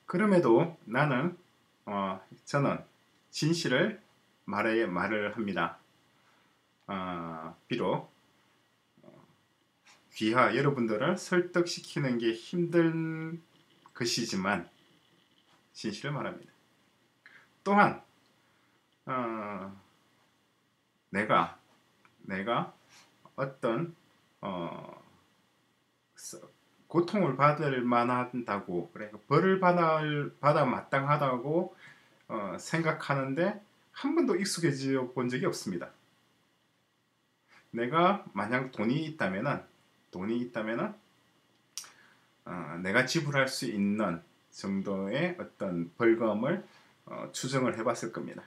그럼에도 나는 저는 진실을 말을 합니다. 비록 여러분들을 설득시키는 게 힘든 것이지만 진실을 말합니다. 또한 내가 어떤 고통을 받을 만하다고, 그러니까 벌을 받아 마땅하다고 생각하는데 한 번도 익숙해져 본 적이 없습니다. 내가 만약 돈이 있다면은 내가 지불할 수 있는 정도의 어떤 벌금을 추정을 해봤을 겁니다.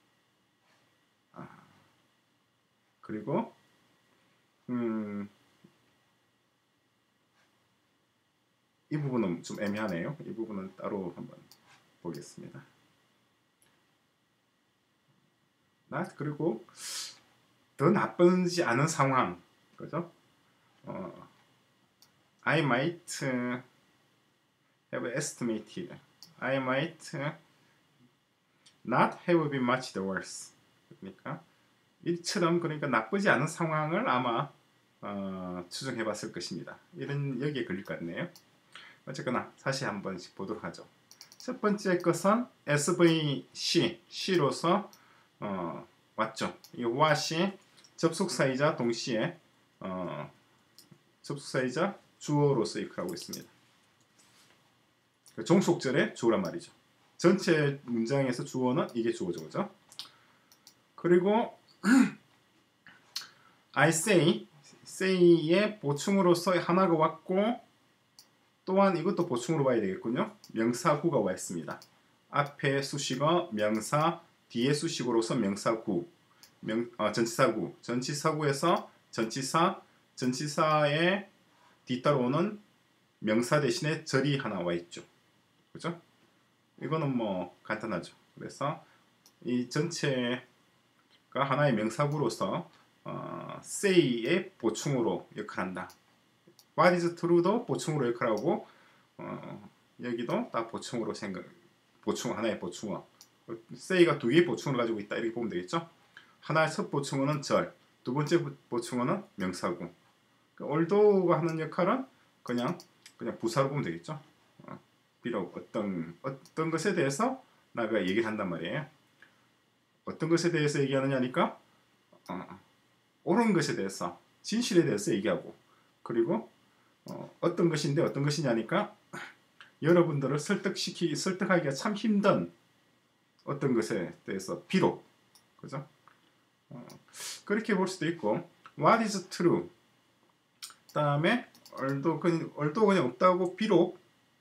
그리고 이 부분은 좀 애매하네요. 이 부분은 따로 한번 보겠습니다. 그리고 더 나쁘지 않은 상황, 그죠? I might have estimated. I might not have been much the worse. 그러니까 이처럼, 그러니까 나쁘지 않은 상황을 아마 추정해봤을 것입니다. 이런 여기에 걸릴 것 같네요. 어쨌거나 다시 한 번씩 보도록 하죠. 첫 번째 것은 SVC, C로서 왔죠. 이 what이 접속사이자 동시에 접속사이자 주어로서 역할하고 있습니다. 종속절의 주어란 말이죠. 전체 문장에서 주어는 이게 주어죠, 그죠? 그리고 I say의 보충으로서 하나가 왔고, 또한 이것도 보충으로 봐야 되겠군요. 명사구가 와 있습니다. 앞에 수식어 명사, 뒤에 수식어로서 명사구, 전치사구, 전치사구에서 전치사의 뒤따라오는 명사 대신에 절이 하나 와 있죠. 그죠? 이거는 뭐 간단하죠. 그래서 이 전체가 하나의 명사구로서 say의 보충으로 역할한다. What is true도 보충으로 역할하고, 여기도 딱 보충으로 하나의 보충어. say가 두 개의 보충을 가지고 있다, 이렇게 보면 되겠죠. 하나의 첫 보충어는 절, 두 번째 보충어는 명사구. although가 하는 역할은 그냥 부사로 보면 되겠죠. 비록 어떤 것에 대해서 내가 얘기를 한단 말이에요. 어떤 것에 대해서 얘기하느냐니까 옳은 것에 대해서, 진실에 대해서 얘기하고, 그리고 어떤 것인데 어떤 것이냐니까 여러분들을 설득하기가 참 힘든 어떤 것에 대해서 비록, 그죠? 그렇게 볼 수도 있고, what is true, 다음에 although 그냥 없다고, 비록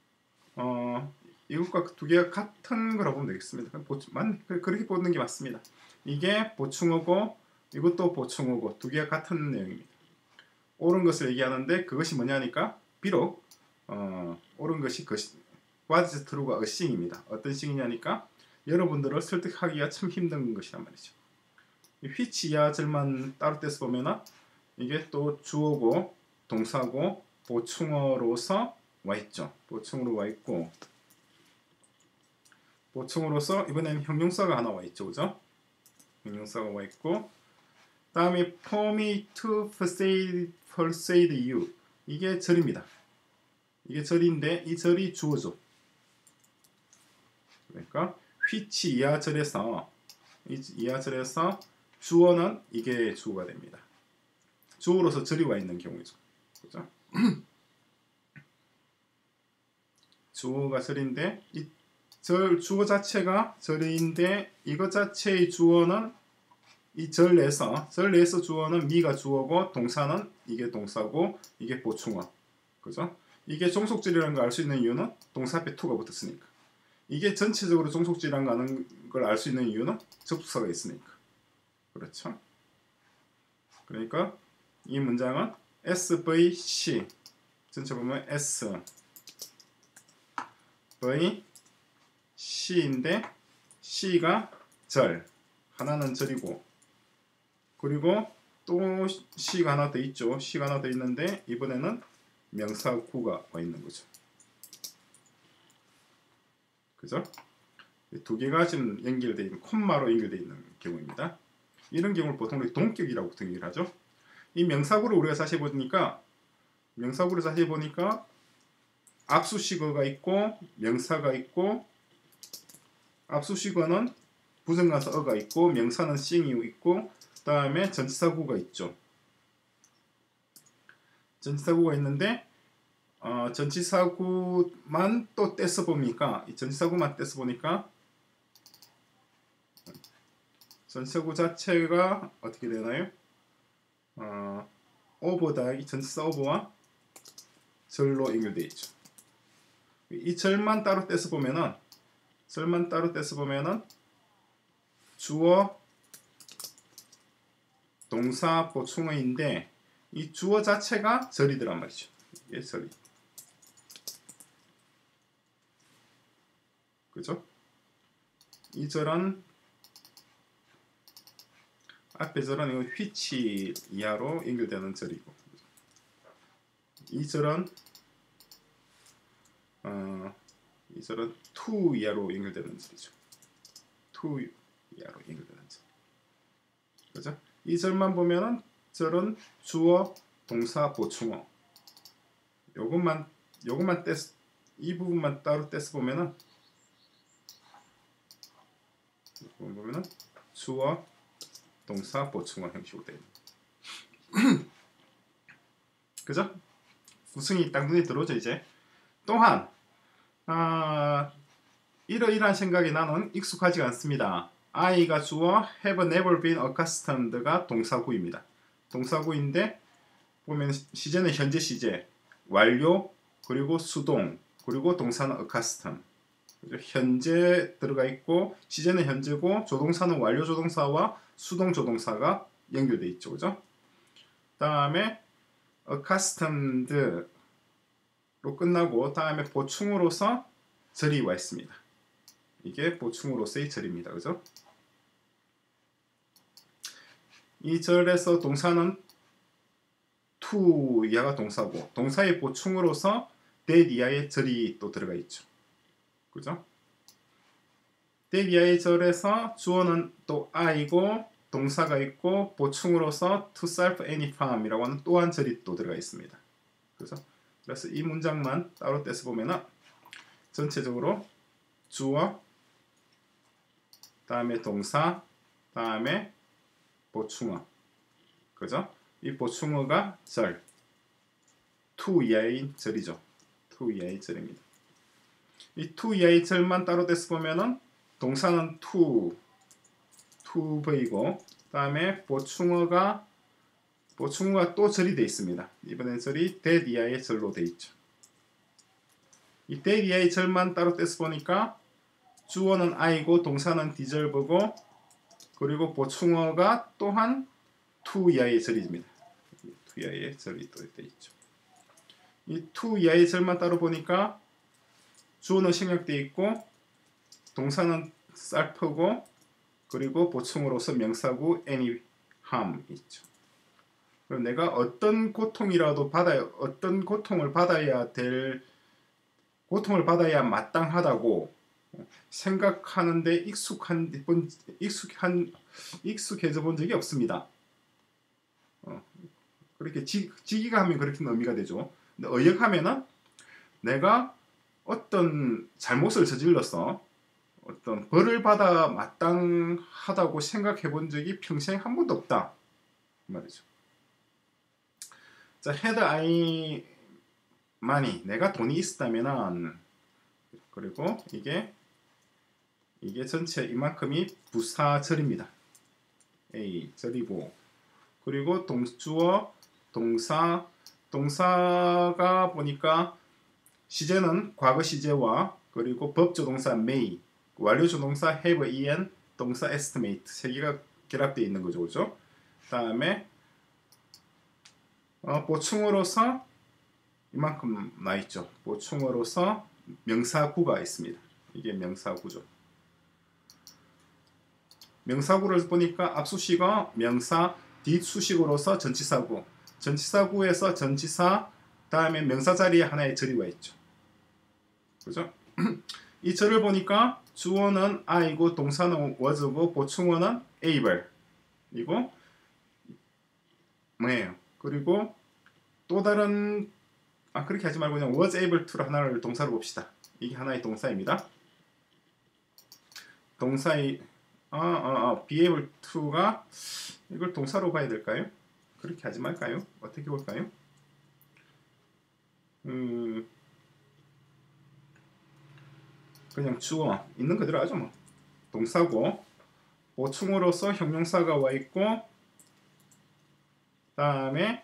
이것과 두 개가 같은 거라고 보면 되겠습니다. 그렇게 보는 게 맞습니다. 이게 보충어고 이것도 보충어고 두 개가 같은 내용입니다. 옳은 것을 얘기하는데 그것이 뭐냐니까 비록 옳은 것이 what is true가 어싱입니다. 어떤 싱이냐니까 여러분들을 설득하기가 참 힘든 것이란 말이죠. which 이하절만 따로 떼서 보면은 이게 또 주어고 동사고 보충어로서 와 있죠. 보충으로 와 있고, 보충으로서 이번에는 형용사가 하나 와 있죠, 그죠? 형용사가 와 있고, 다음에 for me to persuade you, 이게 절입니다. 이게 절인데 이 절이 주어죠. 그러니까 which 이하절에서 주어는 이게 주어가 됩니다. 주어로서 절이 와 있는 경우죠, 그죠? 주어가 절인데 이 주어 자체가 절인데 이것 자체의 주어는 이 절 내에서 주어는 미가 주어고 동사는 이게 동사고 이게 보충어, 그죠? 이게 종속절이라는 걸 알 수 있는 이유는 동사 앞에 to가 붙었으니까. 이게 전체적으로 종속절이라는 걸 알 수 있는 이유는 접속사가 있으니까. 그렇죠? 그러니까 이 문장은 SVC, 전체 보면 SVC인데 C가 절, 하나는 절이고, 그리고 또 C가 하나 더 있죠. C가 하나 더 있는데 이번에는 명사구가 와 있는 거죠. 그죠? 두 개가 지금 연결되어 있는 콤마로 연결되어 있는 경우입니다. 이런 경우를 보통 우리 동격이라고 얘기를 하죠. 이 명사구를 우리가 자세히 보니까 압수식어가 있고 명사가 있고, 압수식어는 부정관사 어가 있고 명사는 싱이 있고, 그 다음에 전치사구가 있죠. 전치사구가 있는데 전치사구만 또 떼서 보니까, 이 전치사구만 떼서 보니까 전치사구 자체가 어떻게 되나요? 오버다, 전치사 오버와 절로 연결되어 있죠. 이 절만 따로 떼서 보면은 주어, 동사, 보충어인데 이 주어 자체가 절이더란 말이죠. 이게 절이. 그죠? 이 절은 앞에 절은 이거 which 이하로 연결되는 절이고, 이 절은 to 이하로 연결되는 절이죠. to 이하로 연결되는 절. 그죠? 이 절만 보면은 절은 주어, 동사, 보충어. 요것만 이 부분만 따로 떼서 보면은 주어, 동사, 보충어 형식으로 되어 있는. 그죠? 구성이 딱 눈에 들어오죠. 이제 또한 이러이러한 생각에 나는 익숙하지 않습니다. I가 주어, have never been accustomed가 동사구입니다. 동사구인데 보면 시제는 현재 시제, 완료, 그리고 수동, 그리고 동사는 accustom. 현재 들어가 있고 시제는 현재고 조동사는 완료 조동사와 수동 조동사가 연결되어 있죠. 그죠? 다음에 accustomed로 끝나고 다음에 보충으로서 절이 와 있습니다. 이게 보충으로서의 절입니다. 그죠? 이 절에서 동사는 to 이하가 동사고, 동사의 보충으로서 that 이하의 절이 또 들어가 있죠. 그죠? that 이하의 절에서 주어는 또 I고 동사가 있고 보충으로서 to self any farm이라고 하는 또한 절이 또 들어가 있습니다. 그죠? 그래서 이 문장만 따로 떼서 보면은 전체적으로 주어, 다음에 동사, 다음에 보충어. 그죠? 이 보충어가 절, to 이하의 절이죠. to 이하의 절입니다. 이 to 이하의 절만 따로 떼서 보면은 동사는 to V고, 다음에 보충어가 또 절이 되어 있습니다. 이번엔 절이 that 이하의 절로 되어 있죠. 이 that 이하의 절만 따로 떼서 보니까 주어는 I고 동사는 deserve고, 그리고 보충어가 또한 to 이하의 절입니다. to 이하의 절이 또 되어 있죠. 이 to 이하의 절만 따로 보니까 주어는 생략되어 있고 동사는 self고, 그리고 보충으로서 명사구 any harm 있죠. 그럼 내가 어떤 고통을 받아야 마땅하다고 생각하는데 익숙해져 본 적이 없습니다. 그렇게 직이가 하면 그렇게 의미가 되죠. 근데 의역하면은 내가 어떤 잘못을 저질러서 어떤 벌을 받아 마땅하다고 생각해 본 적이 평생 한 번도 없다 말이죠. 자, had I money, 내가 돈이 있었다면은, 그리고 이게 전체 이만큼이 부사절입니다. A 절이고, 그리고 주어, 동사가 보니까 시제는 과거 시제와 그리고 법조동사 may, 완료조동사 have, en, 동사 estimate 세 개가 결합되어 있는 거죠. 그죠? 다음에 보충어로서 이만큼 나있죠. 보충어로서 명사구가 있습니다. 이게 명사구죠. 명사구를 보니까 앞수식어, 명사, 뒷수식어로서 전치사구, 전치사구에서 전치사, 다음에 명사 자리에 하나의 절이 와 있죠. 그죠? 이 절을 보니까 주어는 I고 동사는 was고 보충어는 able 이고 뭐예요? 그리고 또 다른 그렇게 하지 말고 그냥 was able to를 하나를 동사로 봅시다. 이게 하나의 동사입니다. 동사의 be able to가 이걸 동사로 봐야 될까요? 그렇게 하지 말까요? 어떻게 볼까요? 그냥 주어 있는 그대로 하죠 뭐. 동사고 보충으로서 형용사가 와 있고 다음에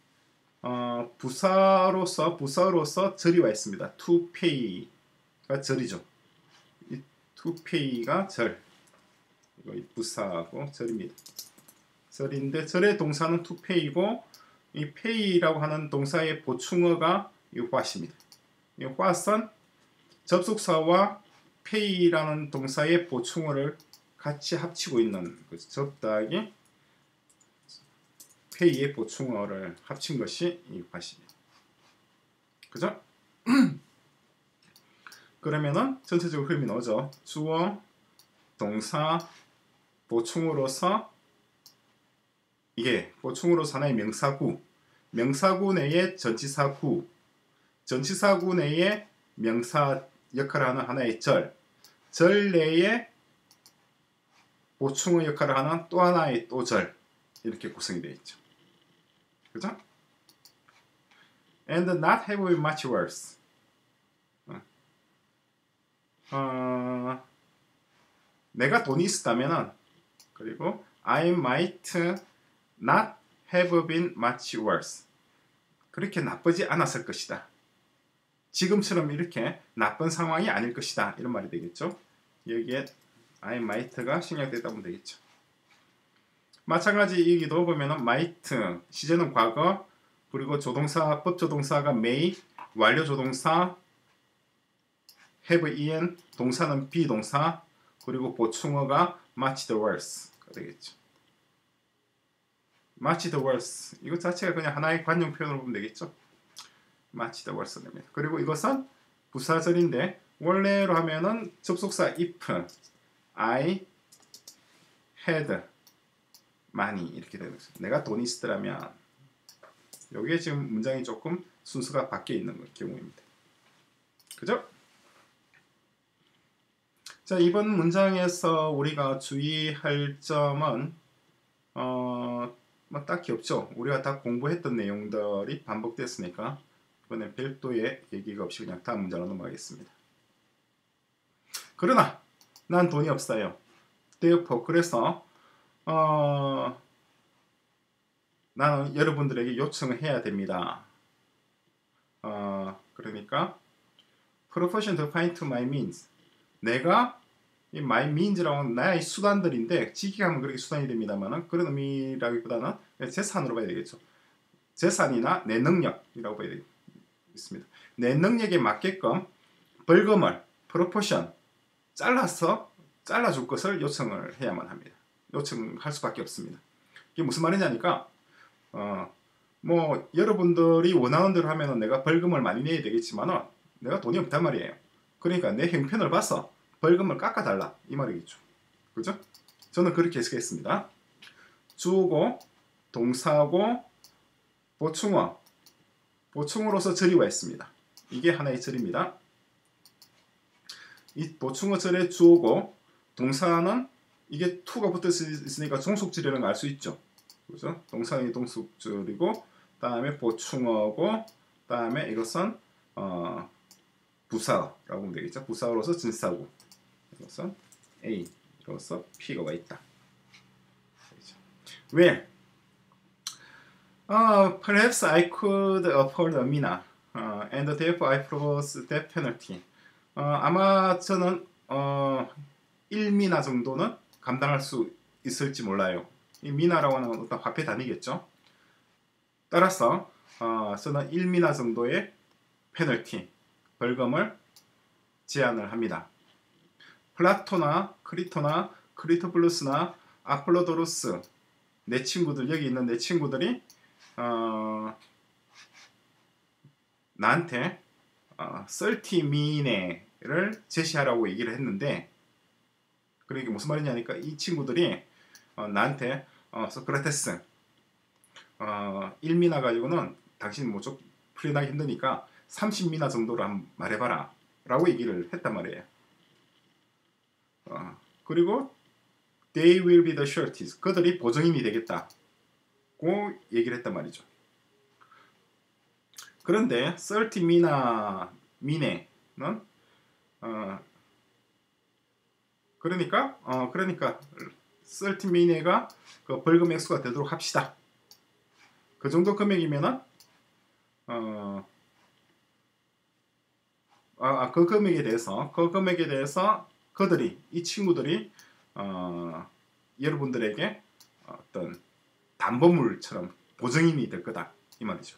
부사로서 절이 와 있습니다. to pay가 절이죠. 이 to pay가 절. 이거 부사하고 절입니다. 절인데 절의 동사는 to pay고 이 pay라고 하는 동사의 보충어가 이 what입니다. 이 what은 접속사와 pay라는 동사의 보충어를 같이 합치고 있는 거죠. 접다하기 pay의 보충어를 합친 것이 이 what입니다. 그죠? 그러면은 전체적으로 흐름이 나오죠. 주어, 동사, 보충으로서 이게 보충으로서 하나의 명사구, 명사구 내에 전치사구, 전치사구 내에 명사 역할을 하는 하나의 절, 절 내에 보충의 역할을 하는 또 하나의 또 절 이렇게 구성이 되어 있죠. 그죠? And not have it much worse. 내가 돈이 있었다면은 그리고 I might not have been much worse. 그렇게 나쁘지 않았을 것이다. 지금처럼 이렇게 나쁜 상황이 아닐 것이다. 이런 말이 되겠죠. 여기에 I might가 생략되다 보면 되겠죠. 마찬가지 여기도 보면은 might 시제는 과거 그리고 조동사 법조동사가 may 완료조동사 have in 동사는 비동사 그리고 보충어가 much the worse가 되겠죠. much the worse 이것 자체가 그냥 하나의 관용 표현으로 보면 되겠죠. much the worse 됩니다. 그리고 이것은 부사절인데 원래로 하면은 접속사 if I had money 이렇게 되는 거죠. 내가 돈이 있었더라면 여기에 지금 문장이 조금 순서가 바뀌어 있는 경우입니다. 그죠? 자, 이번 문장에서 우리가 주의할 점은 뭐 딱히 없죠. 우리가 다 공부했던 내용들이 반복됐으니까 이번엔 별도의 얘기가 없이 그냥 다음 문장으로 넘어가겠습니다. 그러나 난 돈이 없어요. therefore 그래서 나는 여러분들에게 요청을 해야 됩니다. 그러니까 proportion to find to my means 내가 이 my means라고 하는 나의 수단들인데 직역하면 그렇게 수단이 됩니다만 그런 의미라기보다는 재산으로 봐야 되겠죠. 재산이나 내 능력이라고 봐야 되겠습니다. 내 능력에 맞게끔 벌금을 proportion 잘라줄 것을 요청을 해야만 합니다. 요청할 수밖에 없습니다. 이게 무슨 말이냐니까 뭐 여러분들이 원하는 대로 하면은 내가 벌금을 많이 내야 되겠지만은 내가 돈이 없단 말이에요. 그러니까 내 형편을 봐서 벌금을 깎아달라 이 말이겠죠. 그죠? 저는 그렇게 해석했습니다. 주어고 동사고 보충어로서 절이 와 있습니다. 이게 하나의 절입니다. 이 보충어 절의 주어고 동사는 이게 to가 붙어 있으니까 종속절이라는 걸 알 수 있죠. 그죠? 동사는 동속절이고 다음에 보충어고 다음에 이것은 부사라고 보면 되겠죠. 부사로서 진사고 이것은 A로서 P가 와 있다. Well, perhaps I could afford a mina, and therefore I propose that penalty. 아마 저는 1미나 정도는 감당할 수 있을지 몰라요. 이 미나라고 하는 건 어떤 화폐 단위겠죠. 따라서 저는 1미나 정도의 페널티, 벌금을 제안을 합니다. 플라토나 크리토나 크리토블루스나 아폴로도로스 내 친구들 여기 있는 내 친구들이 나한테 30미네 제시하라고 얘기를 했는데, 그러니까 무슨 말이냐니까 이 친구들이 나한테 소크라테스 1미나 가지고는 당신 뭐좀 풀려나기 힘드니까 30미나 정도로 한번 말해봐라 라고 얘기를 했단 말이에요. 그리고 They will be the sureties. 그들이 보증인이 되겠다고 얘기를 했단 말이죠. 그런데 30미나 미네는 그러니까 30미네가 그 벌금 액수가 되도록 합시다. 그 정도 금액이면은 그 금액에 대해서 그들이 이 친구들이 여러분들에게 어떤 담보물처럼 보증인이 될 거다 이 말이죠.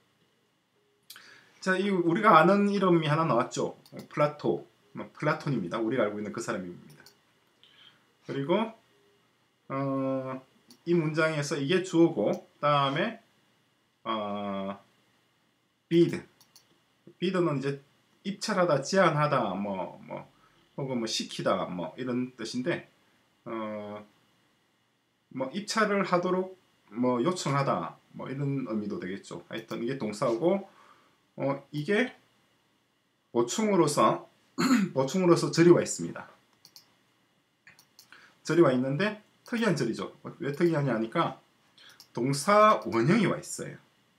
자, 이 우리가 아는 이름이 하나 나왔죠. 플라톤입니다. 우리가 알고 있는 그 사람입니다. 그리고 이 문장에서 이게 주어고, 다음에 비드는 이제 입찰하다, 제안하다, 혹은 뭐 시키다, 뭐 이런 뜻인데, 뭐 입찰을 하도록 뭐 요청하다, 뭐 이런 의미도 되겠죠. 하여튼 이게 동사고, 이게 보충으로서 절이 와 있습니다. 절이 와 있는데 특이한 절이죠. 왜 특이하냐 하니까 동사 원형이 와 있어요.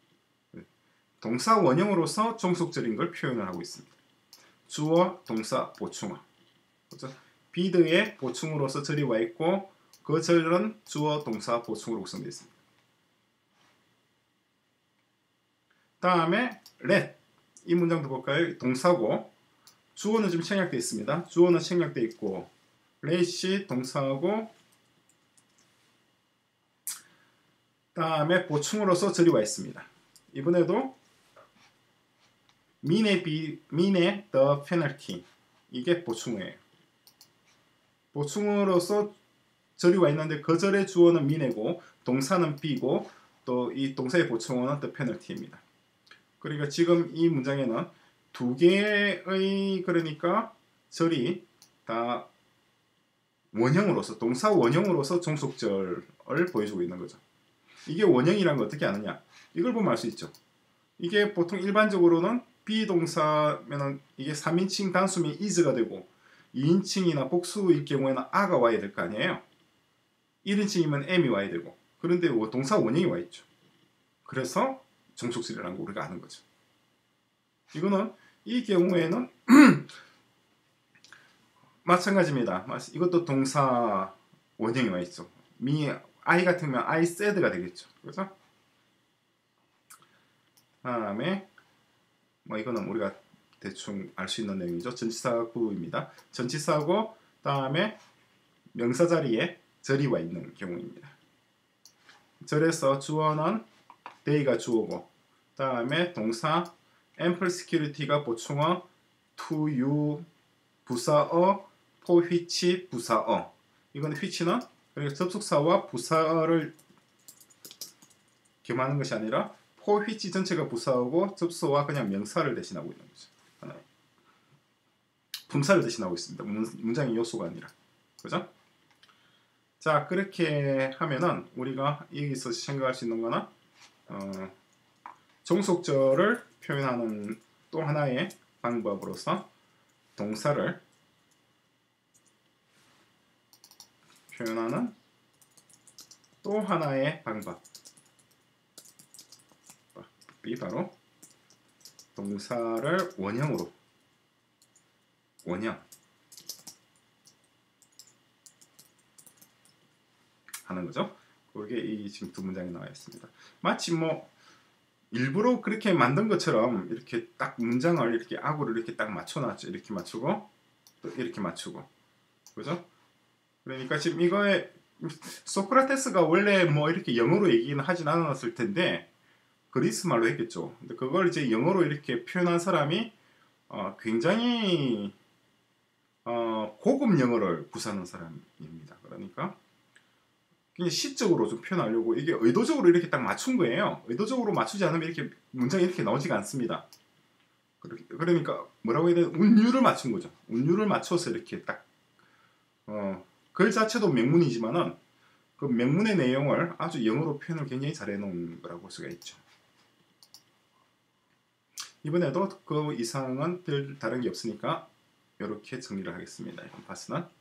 동사 원형으로서 종속절인 걸 표현을 하고 있습니다. 주어, 동사, 보충어. 그렇죠? 비드의 보충으로서 절이 와 있고 그 절은 주어, 동사, 보충으로 구성되어 있습니다. 다음에 let. 이 문장도 볼까요? 동사고 주어는 지금 생략되어 있습니다. 주어는 생략되어 있고 let이 동사고, 다음에 보충으로서 절이 와 있습니다. 이번에도 mean의 the penalty, 이게 보충어예요. 보충어로서 절이 와 있는데 그 절의 주어는 mean이고 동사는 be고 또 이 동사의 보충어는 the penalty입니다. 그러니까 지금 이 문장에는 두 개의 그러니까 절이 다 원형으로서, 동사 원형으로서 종속절을 보여주고 있는 거죠. 이게 원형이란 거 어떻게 아느냐? 이걸 보면 알 수 있죠. 이게 보통 일반적으로는 비동사면은 이게 3인칭 단수면 is가 되고 2인칭이나 복수일 경우에는 a가 와야 될 거 아니에요. 1인칭이면 am이 와야 되고, 그런데 동사 원형이 와 있죠. 그래서 종속절이라는 거 우리가 아는 거죠. 이거는 이 경우에는 마찬가지입니다. 이것도 동사 원형이 와 있죠. I 같으면 I said가 되겠죠. 그렇죠? 다음에 뭐 이거는 우리가 대충 알 수 있는 내용이죠. 전치사구입니다. 전치사고 다음에 명사 자리에 절이 와 있는 경우입니다. 절에서 주어는 they가 주어고, 다음에 동사 ample security가 보충어, to you 부사어, for which 부사어. 이건 which는 그러니까 접속사와 부사어를 겸하는 것이 아니라 for which 전체가 부사어고 접속어와 그냥 명사를 대신하고 있는 거죠. 하나의 분사를 대신하고 있습니다. 문장의 요소가 아니라. 그죠? 자, 그렇게 하면은 우리가 여기서 생각할 수 있는 거는 종속절을 표현하는 또 하나의 방법으로서 동사를 표현하는 또 하나의 방법이 바로 동사를 원형 하는 거죠. 그게 이 지금 두 문장에 나와 있습니다. 마치 뭐 일부러 그렇게 만든 것처럼 이렇게 딱 문장을 이렇게 악으로 이렇게 딱 맞춰놨죠. 이렇게 맞추고 또 이렇게 맞추고, 그죠? 그러니까 지금 이거에 소크라테스가 원래 뭐 이렇게 영어로 얘기는 하진 않았을 텐데 그리스 말로 했겠죠. 근데 그걸 이제 영어로 이렇게 표현한 사람이 굉장히 고급 영어를 구사하는 사람입니다. 그러니까 굉장히 시적으로 좀 표현하려고 이게 의도적으로 이렇게 딱 맞춘 거예요. 의도적으로 맞추지 않으면 이렇게 문장이 이렇게 나오지가 않습니다. 그러니까 뭐라고 해야 되나 운율을 맞춘 거죠. 운율을 맞춰서 이렇게 딱 글 자체도 명문이지만은 그 명문의 내용을 아주 영어로 표현을 굉장히 잘 해놓은 거라고 볼 수가 있죠. 이번에도 그 이상은 별 다른 게 없으니까 이렇게 정리를 하겠습니다. 이번 파스는